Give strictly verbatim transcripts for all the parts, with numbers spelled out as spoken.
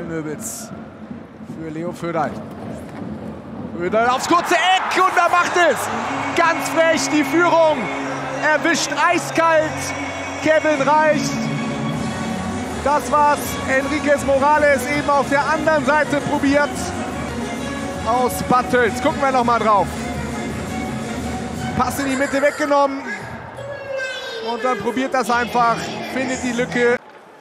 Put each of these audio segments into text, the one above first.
Marcel Nöbels für Leo Föderl. Föderl aufs kurze Eck und er macht es. Ganz frech die Führung. Erwischt eiskalt Kevin Reich. Das war's. Enriquez Morales eben auf der anderen Seite probiert. Aus Bad Tölz. Gucken wir noch mal drauf. Pass in die Mitte weggenommen. Und dann probiert das einfach. Findet die Lücke.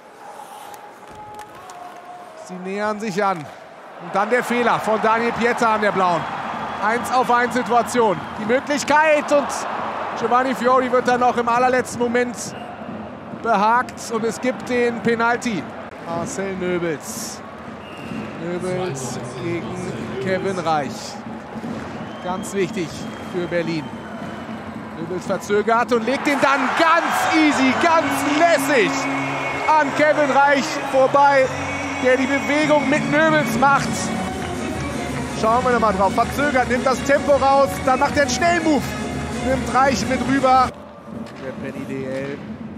Sie nähern sich an. Und dann der Fehler von Daniel Pieter an der Blauen. Eins auf eins Situation. Die Möglichkeit und Giovanni Fiori wird dann noch im allerletzten Moment behagt. Und es gibt den Penalty. Marcel Nöbels. Nöbels gegen Kevin Reich. Ganz wichtig für Berlin. Nöbels verzögert und legt ihn dann ganz easy, ganz lässig an Kevin Reich vorbei, der die Bewegung mit Nöbels macht. Schauen wir noch mal drauf. Verzögert, nimmt das Tempo raus, dann macht er einen schnellen Move. Nimmt Reich mit rüber. Der Penny D L.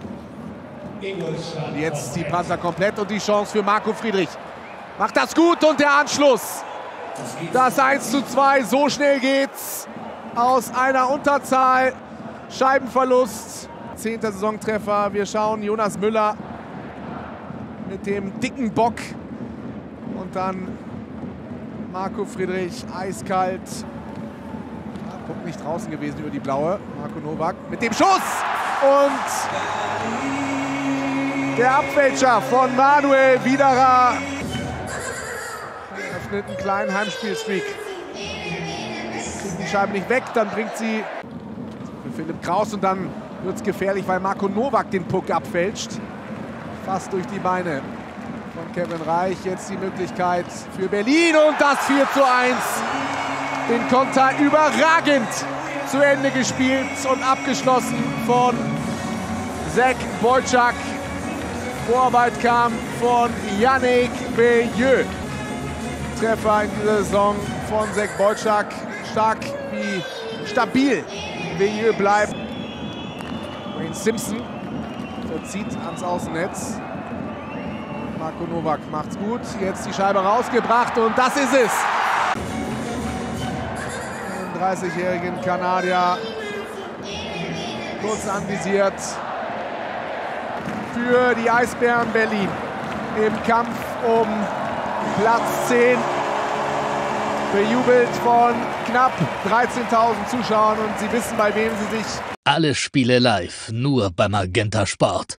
Und jetzt die Panther komplett und die Chance für Marco Friedrich. Macht das gut und der Anschluss. Das eins zu zwei, so schnell geht's. Aus einer Unterzahl. Scheibenverlust. Zehnter Saisontreffer. Wir schauen Jonas Müller mit dem dicken Bock. Und dann Marco Friedrich, eiskalt. Ja, Punkt nicht draußen gewesen über die blaue. Marco Nowak mit dem Schuss. Und der Abfälscher von Manuel Widerer öffnet einen kleinen Heimspielstreak. Kriegt die Scheibe nicht weg, dann bringt sie für Philipp Kraus und dann wird es gefährlich, weil Marco Nowak den Puck abfälscht. Fast durch die Beine von Kevin Reich. Jetzt die Möglichkeit für Berlin und das vier zu eins. Den Konter überragend zu Ende gespielt und abgeschlossen von Zach Boyczak. Vorarbeit kam von Yannick Veilleux. Treffer in dieser Saison von Zach Boyczak. Stark wie stabil Veilleux bleibt. Wayne Simpson verzieht ans Außennetz. Marco Nowak macht's gut. Jetzt die Scheibe rausgebracht und das ist es. Den dreißigjährigen Kanadier kurz anvisiert für die Eisbären Berlin im Kampf um Platz zehn. Bejubelt von knapp dreizehntausend Zuschauern und Sie wissen, bei wem Sie sich... Alle Spiele live, nur bei Magenta Sport.